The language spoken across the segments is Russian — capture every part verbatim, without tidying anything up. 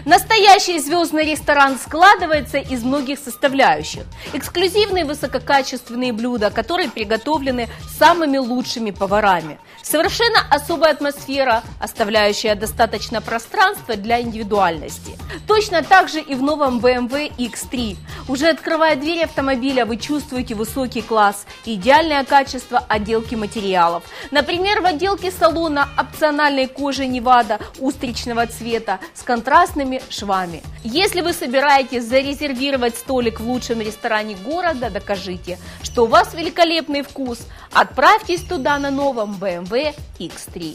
Настоящий звездный ресторан складывается из многих составляющих. Эксклюзивные высококачественные блюда, которые приготовлены самыми лучшими поварами. Совершенно особая атмосфера, оставляющая достаточно пространства для индивидуальности. Точно так же и в новом бэ эм вэ икс три. Уже открывая двери автомобиля, вы чувствуете высокий класс и идеальное качество отделки материалов. Например, в отделке салона опциональной кожи Невада устричного цвета с контрастными швами. Если вы собираетесь зарезервировать столик в лучшем ресторане города, докажите, что у вас великолепный вкус. Отправьтесь туда на новом бэ эм вэ икс три.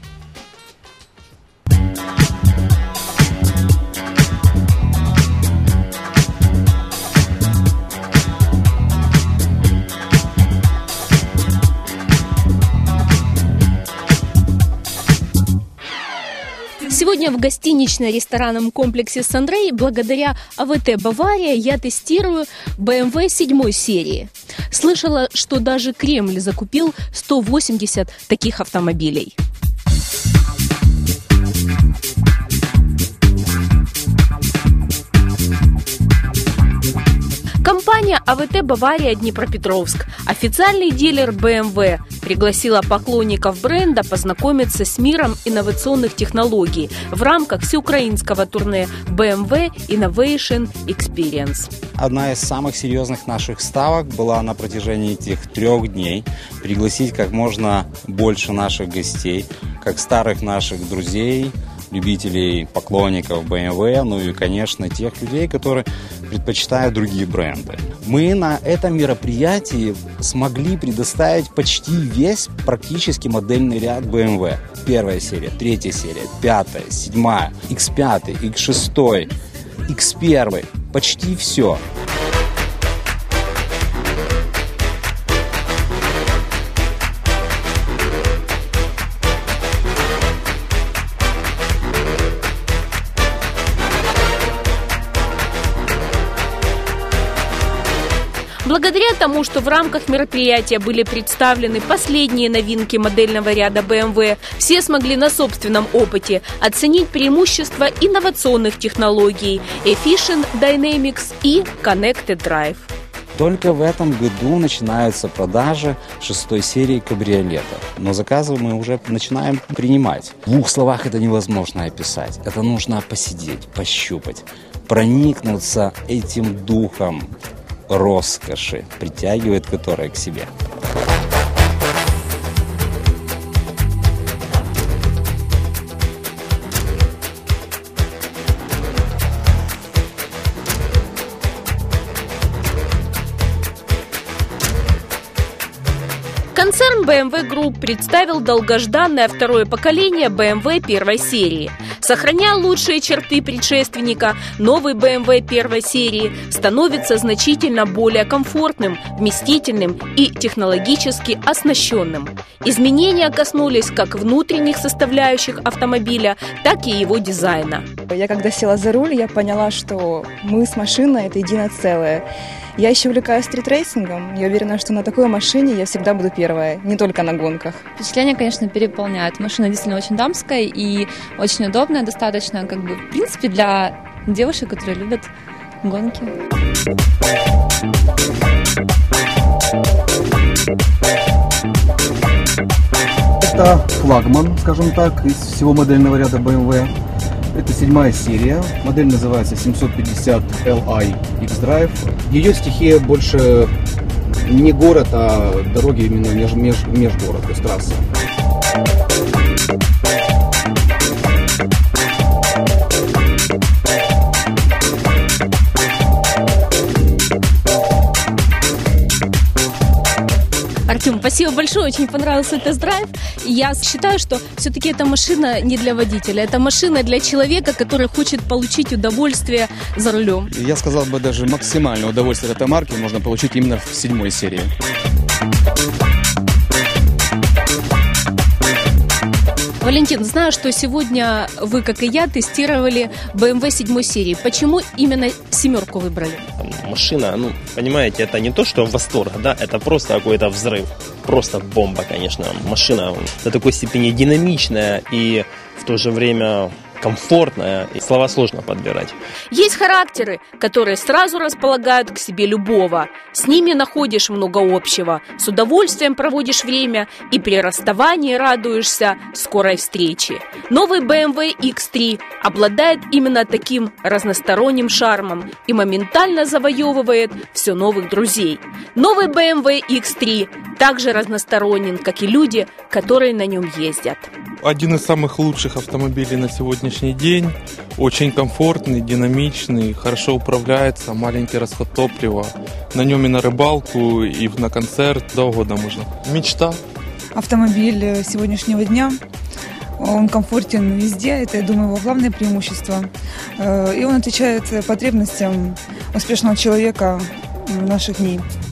Сегодня в гостинично-ресторанном комплексе «Сандрей» благодаря а вэ тэ «Бавария» я тестирую бэ эм вэ седьмой серии. Слышала, что даже Кремль закупил сто восемьдесят таких автомобилей. Компания а вэ тэ «Бавария» Днепропетровск, официальный дилер бэ эм вэ, пригласила поклонников бренда познакомиться с миром инновационных технологий в рамках всеукраинского турне бэ эм вэ Innovation Experience. Одна из самых серьезных наших ставок была на протяжении этих трех дней пригласить как можно больше наших гостей, как старых наших друзей, любителей, поклонников бэ эм вэ, ну и, конечно, тех людей, которые предпочитают другие бренды. Мы на этом мероприятии смогли предоставить почти весь практически модельный ряд бэ эм вэ. Первая серия, третья серия, пятая, седьмая, икс пять, икс шесть, икс один, почти все. Благодаря тому, что в рамках мероприятия были представлены последние новинки модельного ряда бэ эм вэ, все смогли на собственном опыте оценить преимущества инновационных технологий Efficient Dynamics и Connected Drive. Только в этом году начинаются продажи шестой серии кабриолетов. Но заказы мы уже начинаем принимать. В двух словах это невозможно описать. Это нужно посидеть, пощупать, проникнуться этим духом роскоши, притягивает которая к себе. Концерн бэ эм вэ Group представил долгожданное второе поколение бэ эм вэ первой серии. Сохраняя лучшие черты предшественника, новый бэ эм вэ первой серии становится значительно более комфортным, вместительным и технологически оснащенным. Изменения коснулись как внутренних составляющих автомобиля, так и его дизайна. Я когда села за руль, я поняла, что мы с машиной – это единое целое. Я еще увлекаюсь стритрейсингом. Я уверена, что на такой машине я всегда буду первая, не только на гонках. Впечатление, конечно, переполняет. Машина действительно очень дамская и очень удобная, достаточно, как бы, в принципе, для девушек, которые любят гонки. Это флагман, скажем так, из всего модельного ряда бэ эм вэ. Это седьмая серия, модель называется семьсот пятьдесят эл ай X-Drive. Ее стихия больше не город, а дороги именно меж, меж, межгород, то есть трасса. Артем, спасибо большое, очень понравился тест-драйв. Я считаю, что все-таки эта машина не для водителя, это машина для человека, который хочет получить удовольствие за рулем. Я сказал бы, даже максимальное удовольствие от этой марки можно получить именно в седьмой серии. Валентин, знаю, что сегодня вы, как и я, тестировали бэ эм вэ седьмой серии. Почему именно семерку выбрали? Машина, ну, понимаете, это не то, что восторг, да, это просто какой-то взрыв. Просто бомба, конечно. Машина до такой степени динамичная и в то же время комфортная, и слова сложно подбирать. Есть характеры, которые сразу располагают к себе любого. С ними находишь много общего, с удовольствием проводишь время и при расставании радуешься скорой встрече. Новый бэ эм вэ икс три обладает именно таким разносторонним шармом и моментально завоевывает все новых друзей. Новый бэ эм вэ икс три также разносторонен, как и люди, которые на нем ездят. Один из самых лучших автомобилей на сегодняшний день. Очень комфортный, динамичный, хорошо управляется, маленький расход топлива. На нем и на рыбалку, и на концерт, до года можно. Мечта. Автомобиль сегодняшнего дня, он комфортен везде, это, я думаю, его главное преимущество. И он отвечает потребностям успешного человека наших дней.